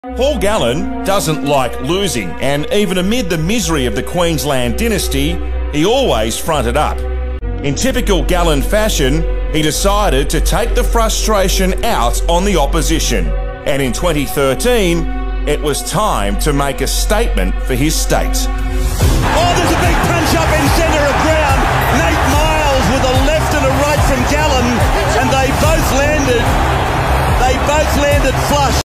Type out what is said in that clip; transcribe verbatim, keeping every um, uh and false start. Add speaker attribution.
Speaker 1: Paul Gallen doesn't like losing, and even amid the misery of the Queensland dynasty, he always fronted up. In typical Gallen fashion, he decided to take the frustration out on the opposition, and in twenty thirteen, it was time to make a statement for his state.
Speaker 2: Oh, there's a big punch up in centre of ground. Nate Myles with a left and a right from Gallen, and they both landed, they both landed flush.